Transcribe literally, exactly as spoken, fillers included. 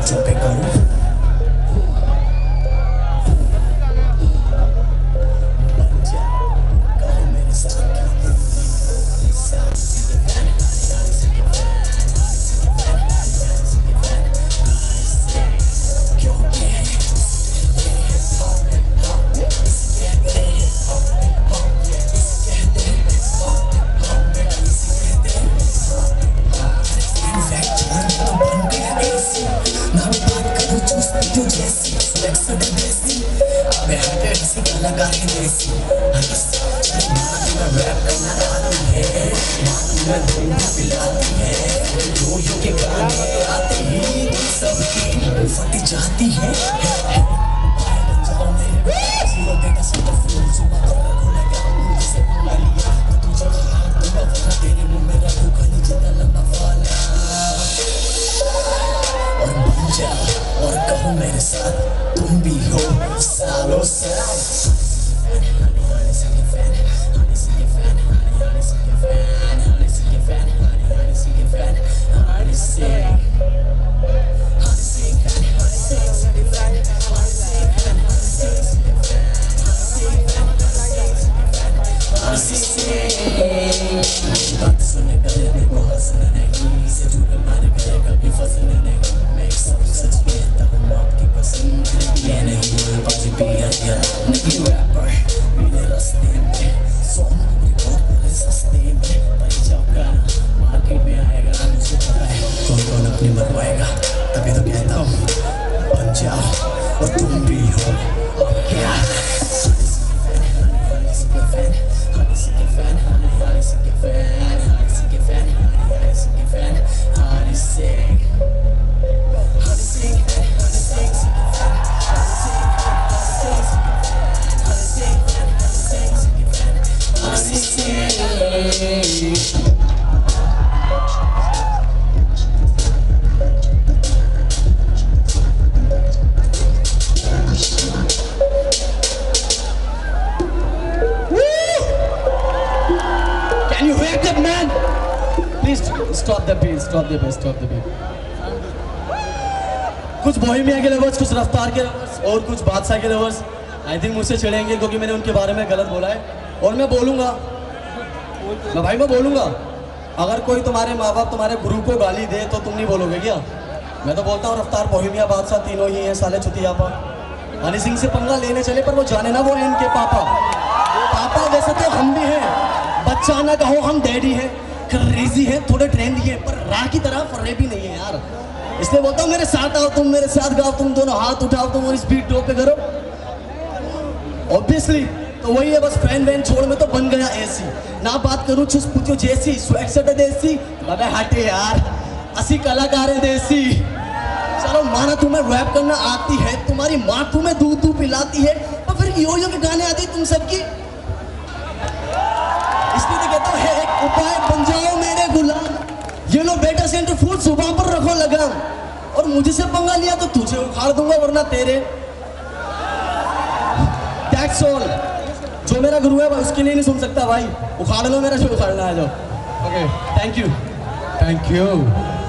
जो पे करूं बन जा कहो मेरे साथ लगा के देसी रैप करना आती है मैं दूंगा पिलाती है जो यो के गाने आते ही सबकी फट जाती है बन जाओ मेरे जीरो बेटा सब फूल सुबह तक खुलेगा मुझे से बुला लिया तो तुझे खा दूंगा वरना तेरे मुंह में रखूंगा नहीं जितना लंबा वाला और बन जाओ और कहो मेरे साथ तुम भी हो सालों साल बात सुनने का लेने को हंसना नहीं से जुड़े मारे करे कभी फंसना नहीं मैं एक सब सच कहता हूँ आपकी पसंद ये नहीं बस पिया दिया नहीं रैपर मेरे रास्ते में सॉन्ग रिकॉर्ड करे सस्ते में पर जब गाना मार्केट में आएगा मुझे पता है कौन कौन अपनी बनवाएगा तभी तो कहता हूँ बन जाओ और तुम भी हो अब क्या Stop the beat, stop the beat, stop the beat. कुछ बोहेमिया के लवर्स, कुछ रफ्तार के लवर्स और कुछ बादशाह के लवर्स आई थिंक मुझसे चिढ़ेंगे क्योंकि मैंने उनके बारे में गलत बोला है और मैं बोलूँगा मैं भाई मैं बोलूँगा अगर कोई तुम्हारे माँ बाप तुम्हारे गुरु को गाली दे तो तुम नहीं बोलोगे क्या? मैं तो बोलता हूँ रफ्तार बोहेमिया बादशाह तीनों ही हैं साले चुतियापा। हनी सिंह से पंगा लेने चले पर वो जाने ना वो है इनके पापा पापा वैसे तो हम भी हैं, बच्चा ना कहो हम डैडी हैं, क्रेजी है थोड़े ट्रेंडी है पर राह की तरह फर्रे भी नहीं है यार। इसलिए बोलता हूँ मेरे साथ आओ, तुम मेरे साथ गाओ, तुम दोनों हाथ उठाओ, तुम और स्पीड टॉप पे करो। ऑब्वियसली तो वही है बस फैन वैन छोड़ में तो बन गया एसी ना बात करूँ चुस पूछो जैसी स्वैग सटे देसी बाबा हटे यार असी कलाकार है देसी। चलो माना तुम्हें रैप करना आती है, तुम्हारी माँ तुम्हें दूध दूध पिलाती है और फिर यो यो के गाने आते तुम सबकी। इसलिए तो कहता है एक उपाय बन जाओ मेरे गुलाम, ये लो बेटा सेंटर फूल सुबह पर रखो लगाम और मुझे से पंगा लिया तो तुझे उखाड़ दूंगा वरना तेरे। That's all। जो मेरा गुरु है उसके लिए नहीं सुन सकता भाई, उखाड़ लो मेरा जो उखाड़ना है जो। Okay thank you thank you.